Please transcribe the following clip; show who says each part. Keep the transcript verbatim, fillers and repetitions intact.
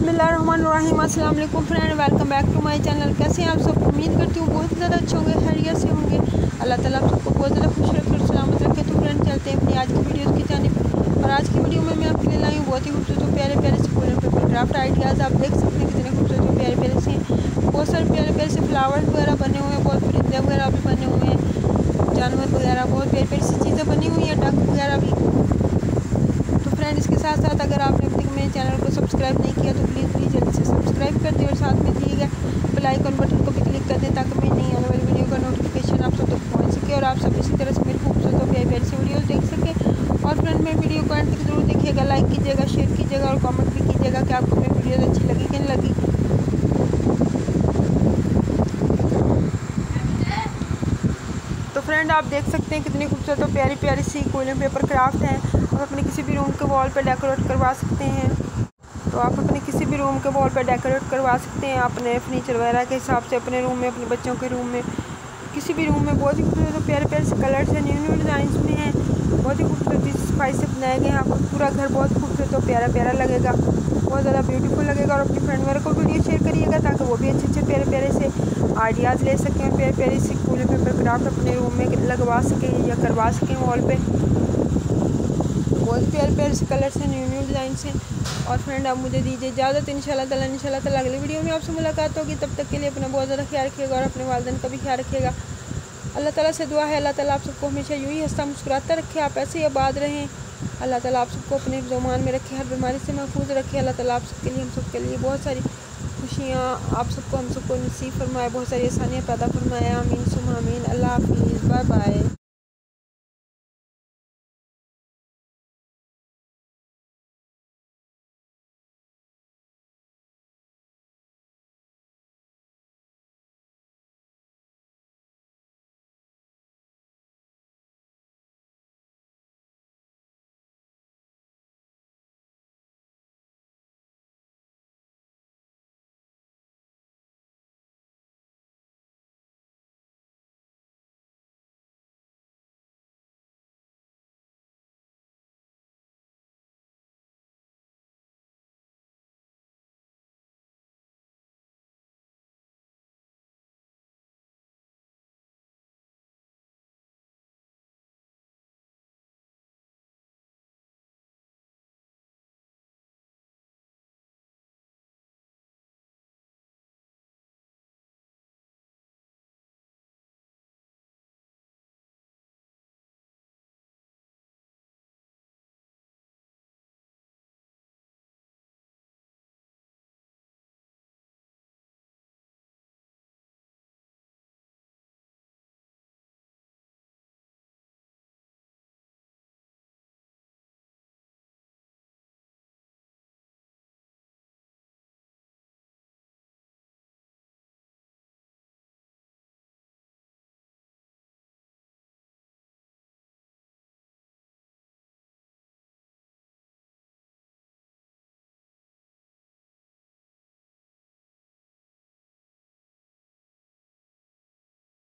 Speaker 1: बिस्मिल्लाहिर्रहमानिर्रहीम। अस्सलाम वालेकुम friend, welcome back to my channel. कैसे हैं आप सब? उम्मीद करती हूँ बहुत ज़्यादा अच्छे होंगे, खैरियत से होंगे। अल्लाह ताला आप सबको बहुत ज़्यादा खुश रखे और सलामत रखे। तो फ्रेंड चलते हैं अपनी आज की वीडियो की जानिब। और आज की वीडियो में मैं आपके लिए लाई हूँ बहुत ही खूबसूरत प्यारे प्यारे से कलर पेपर क्राफ्ट आइडियाज़। आप देख सकते हैं कितने खूबसूरत प्यारे प्यारे से हैं। बहुत सारे प्यारे प्यारे से फ्लावर्स वगैरह बने हुए हैं, बहुत परिंदे वगैरह भी बने हुए हैं, जानवर वगैरह बहुत प्यारी प्यारी सी चीज़ें बनी हुई हैं, डक वगैरह भी। तो फ्रेंड इसके साथ साथ अगर आपने अभी तक मेरे चैनल को सब्सक्राइब नहीं किया तो प्लीज़ प्लीज़ जल्दी से सब्सक्राइब कर दें और साथ में दिए गए बेल आइकन बटन को भी क्लिक कर दें ताकि मेरी नई आने वाली वीडियो का नोटिफिकेशन आप सब तक पहुंच सके और आप सब इसी तरह से मेरी खूबसूरत और प्यारी प्यारी सी वीडियोज़ देख सकें। और फ्रेंड मेरी वीडियो को एंड तक जरूर देखिएगा, लाइक कीजिएगा, शेयर कीजिएगा और कॉमेंट भी कीजिएगा कि आपको मेरी वीडियोज़ अच्छी लगी कि नहीं लगी। तो फ्रेंड आप देख सकते हैं कितनी खूबसूरत और प्यारी प्यारी सी कूलिंग पेपर क्राफ्ट हैं। आप अपने किसी भी रूम के वॉल पे डेकोरेट करवा सकते हैं। तो आप अपने किसी भी रूम के वॉल पे डेकोरेट करवा सकते हैं अपने फर्नीचर वगैरह के हिसाब से, अपने रूम में, अपने बच्चों के रूम में, किसी भी रूम में। बहुत ही खूबसूरत और प्यारे प्यारे से कलर्स हैं, न्यू न्यू डिज़ाइंस में हैं, बहुत ही खूबसूरती से सफाई से बनाए गए हैं। आपको पूरा घर बहुत खूबसूरत और प्यारा प्यारा लगेगा, बहुत ज़्यादा ब्यूटीफुल लगेगा। और अपनी फ्रेंड वगैरह को वीडियो शेयर करिएगा ताकि वो भी अच्छे अच्छे प्यारे प्यारे से आइडियाज़ ले सकें और प्यारे प्यारे से कूलिंग पेपर क्राफ्ट अपने रूम में लगवा सकें या करवा सकें वॉल पे। बहुत प्यारे प्यारे से कलर्स हैं, न्यू न्यू डिज़ाइन से। और फ्रेंड आप मुझे दीजिए इजाज़त। इंशाल्लाह ताला इंशाल्लाह ताला अगली वीडियो में आपसे मुलाकात होगी। तब तक के लिए अपना बहुत ज़्यादा ख्याल रखिएगा और अपने वालिदैन का भी ख्याल रखिएगा। अल्लाह ताला से दुआ है अल्लाह ताला आप सबको हमेशा यूँ ही हंसता मुस्कुराता रखे, आप ऐसे ही आबाद रहें। अल्लाह ताला आप सबको अपने ज़ुबान में रखे, हर बीमारी से महफूज रखे। अल्लाह ताला आप सबके लिए, हम सबके लिए बहुत सारी खुशियाँ आप सबको हम सबको नसीब फरमाए, बहुत सारी आसानियाँ पैदा फरमाए। आमीन सुम्मा आमीन। अल्लाह हाफिज़, बाय बाय।